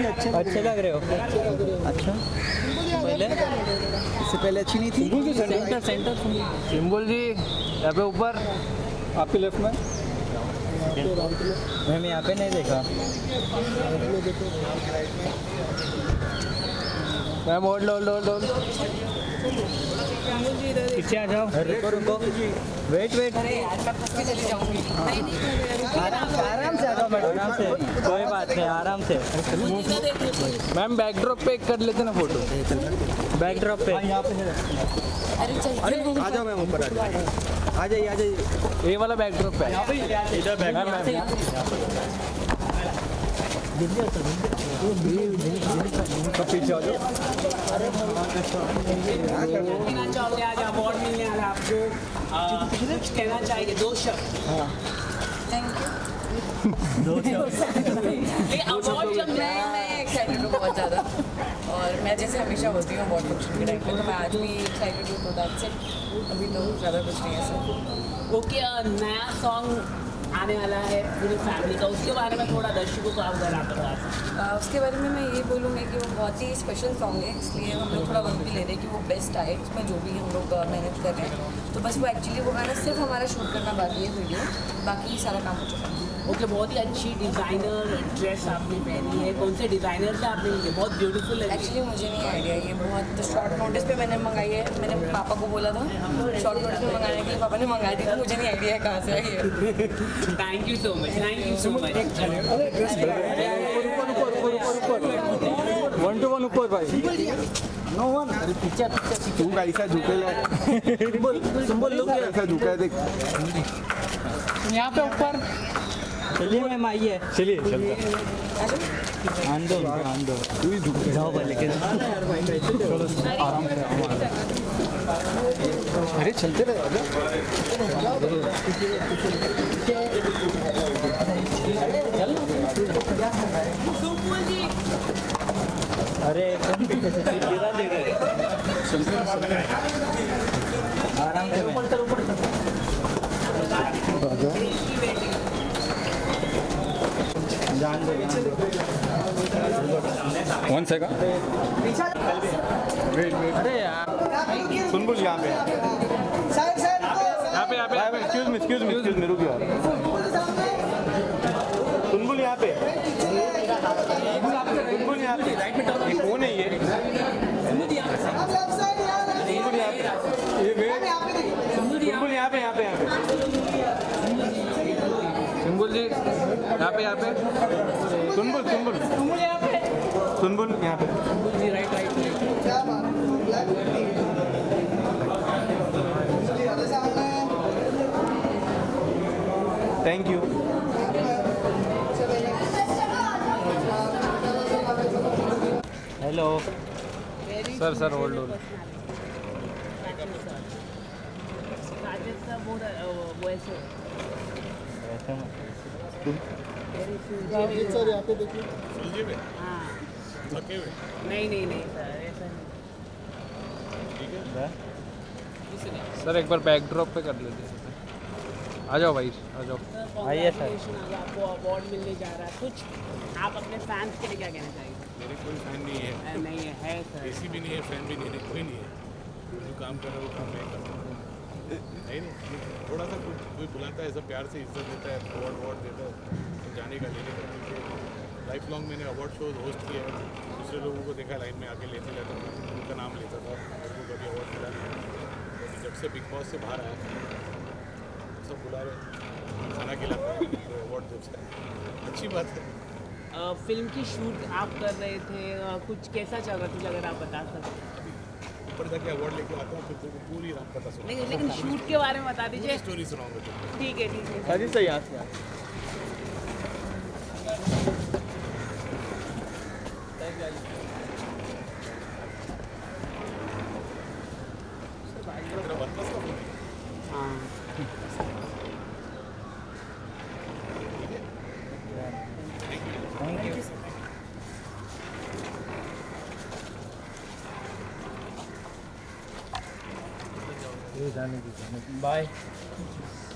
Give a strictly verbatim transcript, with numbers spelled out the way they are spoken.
अच्छे लग रहे हो। अच्छा पहले इससे पहले अच्छी नहीं थी। सेंटर सेंटर सिंबल जी यहाँ पे ऊपर आपके लेफ्ट में। मैम यहाँ पे नहीं देखा। Ma'am hold hold hold hold पीछे आ जाओ। रुको रुको वेट वेट आराम से आराम से आ जाओ मैडम, आराम से, कोई बात नहीं, आराम से। मैम बैकड्रॉप पे एक कर लेते ना फोटो। बैकड्रॉप पे यहाँ पे। अरे आ जाओ मैम, ऊपर आ जाइए आ जाइए। ये वाला बैकड्रॉप पे इधर बैकड्रॉप सब पीछे आ जाओ। कहना चाहोगे आज अवार्ड मिलने वाला आपको, कुछ कहना चाहिए दो शब्द? Thank you. अवार्ड जब मैं मैं एक्साइटेड हूँ बहुत ज़्यादा, और मैं जैसे हमेशा होती हूँ अवार्ड फंक्शन के टाइम पे, तो मैं आज भी एक्साइटेड हूँ। तो दैट्स इट, अभी तो ज़्यादा कुछ नहीं है सर। ओके, नया सॉन्ग आने वाला है पूरी फैमिली का, उसके बारे में थोड़ा दर्शकों को आप अगर आप बता सकते। उसके बारे में मैं ये बोलूँगी कि वो बहुत ही स्पेशल सॉन्ग है, इसलिए हम लोग थोड़ा वक्त भी ले रहे हैं कि वो बेस्ट आए, उसमें जो भी हम लोग मेहनत कर रहे हैं। तो बस वो एक्चुअली वो गाना सिर्फ हमारा शूट करना बाकी है, वीडियो, बाकी सारा काम हो चुका है। ओके, बहुत ही अच्छी डिज़ाइनर ड्रेस आपने पहनी है, कौन से डिज़ाइनर से आपने ली है? बहुत ब्यूटीफुल है। एक्चुअली मुझे नहीं आइडिया, ये बहुत शॉर्ट नोटिस पे मैंने मंगाई है। मैंने पापा को बोला था शॉर्ट नोटिस पे मंगाने के लिए, पापा ने मंगाई थी, तो मुझे नहीं आइडिया है कहाँ से आई है। Thank you so much, thank you so much. One two one ऊपर भाई। No one. अरे पीछे पीछे तू कैसा झुकेला है। सिंबल सिंबल लोग कैसा झुका है देख यहाँ पे ऊपर। चलिए मैम आइए, चलिए चलते आन दो आन दो तू ही झुक जाओ भाई, लेके चलो आराम से। अरे चलते रहे। अरे एकदम पीछे से गिरा दे रहे। आराम से जान दो वन सेकंड वेट वेट। अरे यार सुनबुल यहाँ पे यहाँ पे यहाँ पे excuse me excuse me excuse me रुक यार। सुनबुल यहाँ पे, सुनबुल यहाँ पे, ये कौन है ये? सुनबुल यहाँ पे, ये वेट, सुनबुल यहाँ पे यहाँ पे यहाँ पे सिंबल जी यहाँ पे यहाँ पे सुनबुल सुनबुल सुनबुल यहाँ पे। Right right thank you. Hello sir sir hold hold. वो ऐसे सर यहाँ पे देखिए। हाँ नहीं नहीं नहीं सर ऐसा नहीं। सर एक बार बैकड्रॉप पे कर लेते हैं। आ जाओ भाई आ जाओ। आइए सर। आपको अवार्ड मिलने जा रहा है, कुछ आप अपने फैंस के लिए क्या कहना चाहिए? मेरे कोई फैन नहीं है। नहीं है, है सर। किसी भी नहीं है, फैन भी नहीं है, कोई नहीं है। जो काम कर रहा है वो काम मैं करता हूँ। नहीं नहीं थोड़ा सा कोई कोई बुलाता है, ऐसा प्यार से इज्जत देता है, अवार्ड अवार्ड देता है, तो जाने का लेने का। क्योंकि लाइफ लॉन्ग मैंने अवार्ड शो होस्ट किया है, दूसरे लोगों को देखा लाइन में आके लेते रहता था, उनका नाम लेता था, मेरे को कभी अवार्ड मिला नहीं। जब से बिग बॉस से बाहर आया सब बुला रहे, खाना खिलाता है, तो अवार्ड देते हैं, अच्छी बात है। आ, फिल्म की शूट आप कर रहे थे, आ, कुछ कैसा चल रहा था अगर आप बता सकते? ऊपर जाके अवार्ड लेके आता हूँ, फिर तुमको पूरी रात पता सुना। लेकिन लेकिन शूट के बारे में बता दीजिए। स्टोरी सुनाऊंगा। ठीक है ठीक है। अजी सही यहाँ से हाँ थैंक यू। जाने की बाय।